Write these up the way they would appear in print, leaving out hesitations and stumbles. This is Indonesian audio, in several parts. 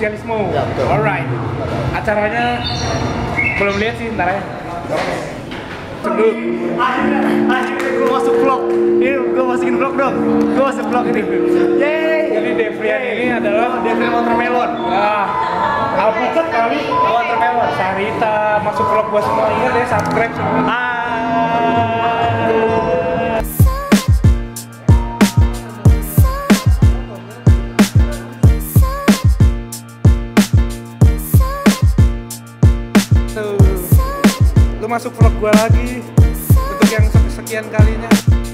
eksistensialisme. Ya, betul. Alright. Acaranya belum lihat sih, ntar ya. Dulu. Akhirnya gue masuk vlog. Ini gue masukin vlog dong. Gue masuk vlog ini. Yeay. Jadi Devrian ini adalah Devrian Watermelon. alpukat kali. Watermelon. Sarita masuk vlog gua semua, ingat ya, subscribe semua. Lu masuk vlog gua lagi untuk yang sekian kalinya.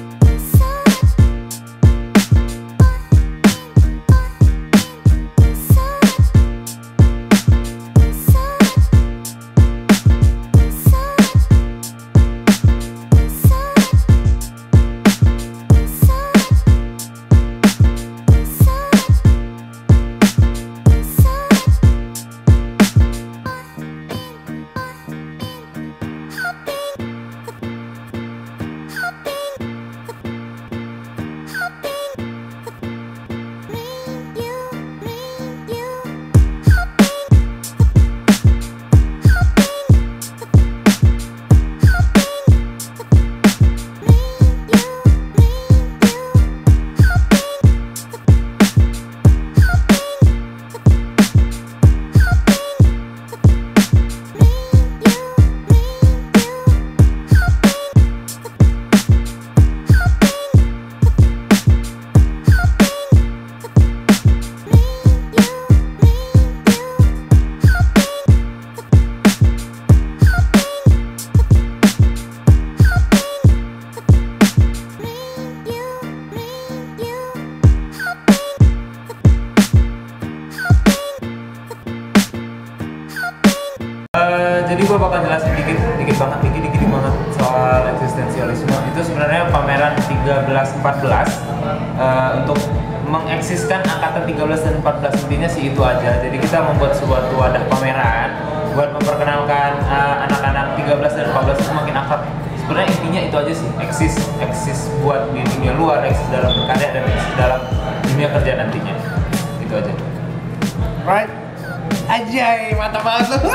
Jadi gue bakal jelasin dikit banget soal eksistensialisme. Itu sebenarnya pameran 13-14 untuk mengeksiskan angkatan 13 dan 14, intinya sih itu aja. Jadi kita membuat suatu wadah pameran buat memperkenalkan anak-anak 13 dan 14 semakin akrab. Sebenarnya intinya itu aja sih, eksis buat di dunia luar, eksis dalam berkarya dan eksis dalam dunia kerja nantinya. Itu aja. Right? Ajay, mantap banget lu.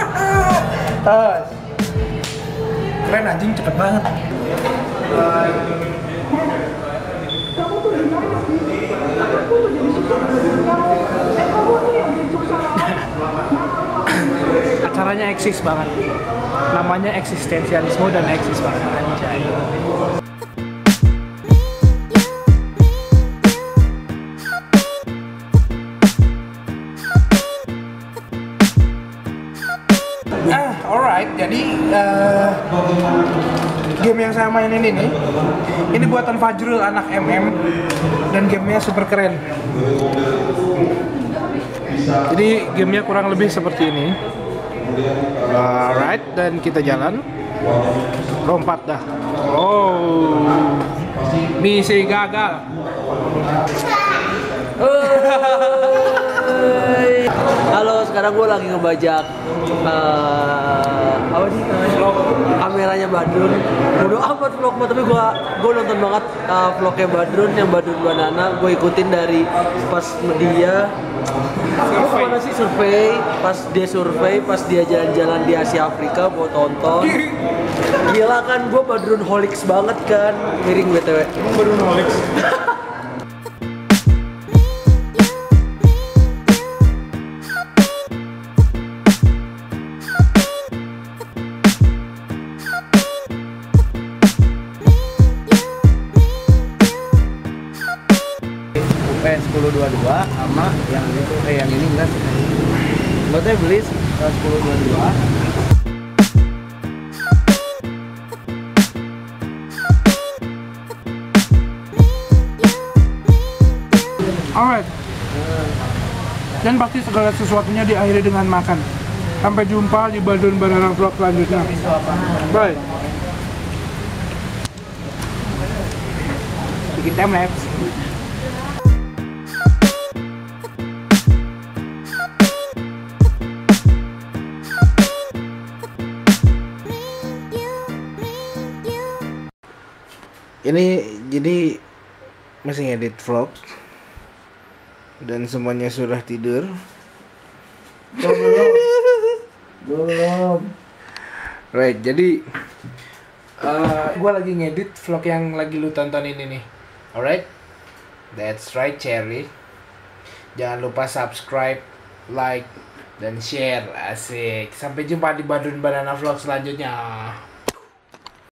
Keren anjing, cepet banget. Acaranya eksis banget. Namanya eksistensialisme dan eksis banget, anjay. Alright, jadi game yang saya mainin ini buatan Fajrul anak MM dan gamenya super keren. Jadi gamenya kurang lebih seperti ini. Alright, dan kita jalan. Lompat dah. Oh, misi gagal. Halo, sekarang gue lagi ngebajak apa sih kameranya Badrun. Bodoh amat vlog, tapi gue nonton banget vlognya Badrun, yang Badrun Banana. Gue ikutin dari pas dia survei, pas dia jalan-jalan di Asia Afrika, gue tonton. Gila kan, gue Badrun holics banget kan, miring BTW. Badrun holics. UP1022 sama yang itu yang ini enggak sih. Berarti beli 1022. Alright. Dan pasti segala sesuatunya diakhiri dengan makan. Sampai jumpa di Badrun Banana vlog selanjutnya. Bye. Bikin timelapse. Ini jadi masih ngedit vlog dan semuanya sudah tidur. Belum. Right, jadi gue lagi ngedit vlog yang lagi lu tonton ini nih. Alright? That's right, Cherry. Jangan lupa subscribe, like, dan share. Asik. Sampai jumpa di Badrun Banana Vlog selanjutnya.